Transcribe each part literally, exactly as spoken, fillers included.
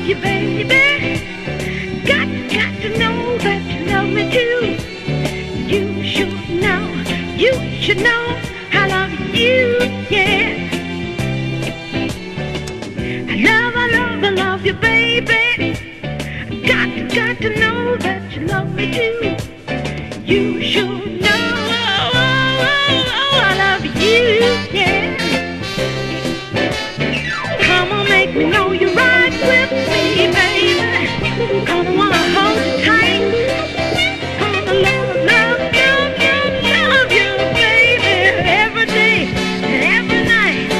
you, baby. Got, got to know that you love me too. You should know, you should know I love you, yeah. I love, I love, I love you, baby. Got, got to know that you love me too. You should know, oh, oh, oh, oh, I love you, yeah. Come on, make me know you're right with me, baby. Come on, wanna hold you tight. Come on, love, love you, you, love you, baby. Every day and every night.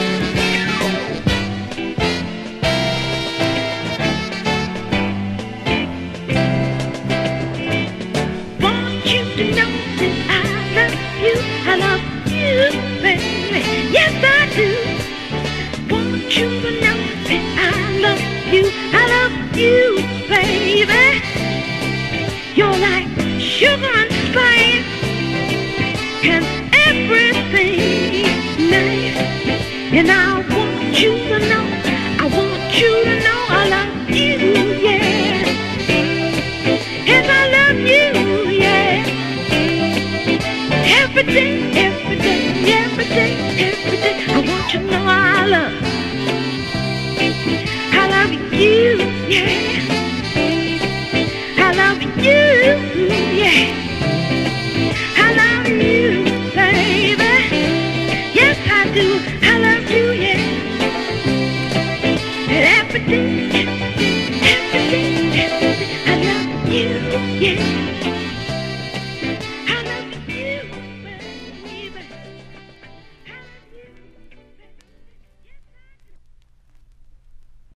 Want you to know that I love you, I love you, baby. Yes, I do. Want you to know that I love you, I love you, baby. You're like sugar and spice, and everything nice. And I want you to know, I want you to know I love you, yeah. Yes, I love you, yeah. Every day, every day, every day, every day. I want you to know I love, I love you, yeah. I love you, yeah. I love you, baby. Yes, I do. I love you, yeah. Every day, every day, every day. I love you, yeah.